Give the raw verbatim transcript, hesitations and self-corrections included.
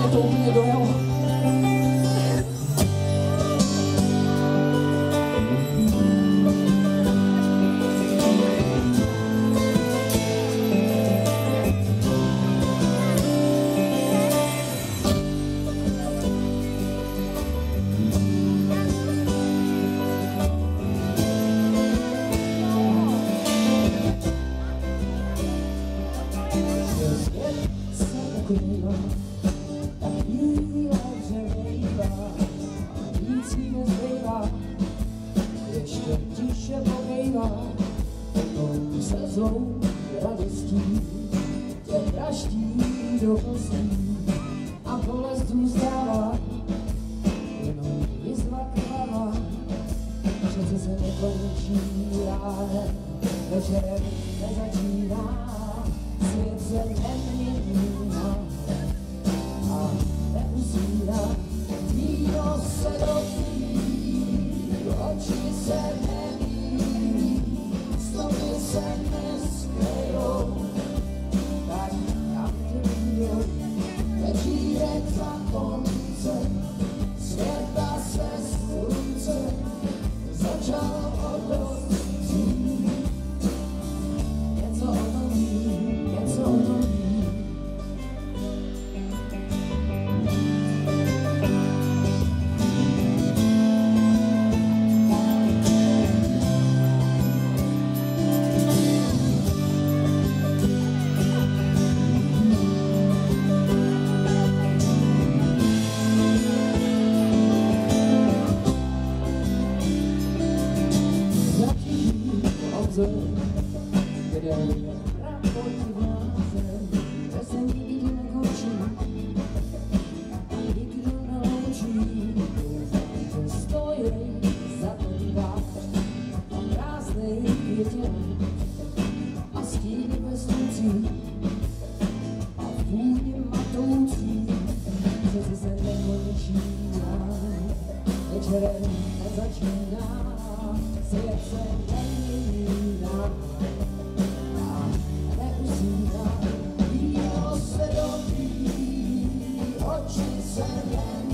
mě to úplně dojelo. Tak chvíle převejvá, nic jí nezbývá, ještě tiše pobejvá, tou slzou radostí tě praští do kostí a bolest zůstává, jenom jizva krvavá, přece se nekončí ránem, večer nezačíná, svět se nemění. Víno se dopí, oči se nemí, slovy se neskryjou, tak kam tě vídou, večírek za koncem, světa se slunce, začal odlozí, něco o tom ví, něco o tom ví. Kde raport vláze, kde se nikdy nekončí, nikdo neloučí, že stojí za ten váš a prázdnej květě a stíny bez tucí a vůně matoucí, že se nekončí, večerem nezačíná, svět se nemění nám. Víno se dopí, oči se jen